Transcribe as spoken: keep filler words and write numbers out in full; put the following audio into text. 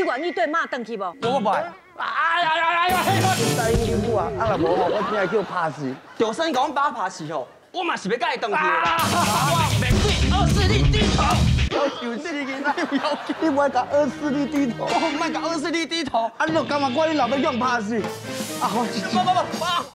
愿意对妈回去无？ 我不爱。哎呀呀呀呀！ 答应媳妇啊，啊若无吼，我真系叫拍死。 就算讲把我拍死吼，我嘛是要甲伊回去的啦。我面对二势力低头。 要求死囡仔，不要紧，你不爱甲二势力低头， 我唔爱甲二势力低头。 啊，你就感觉我你老爸用拍死。啊，我不不不，爸。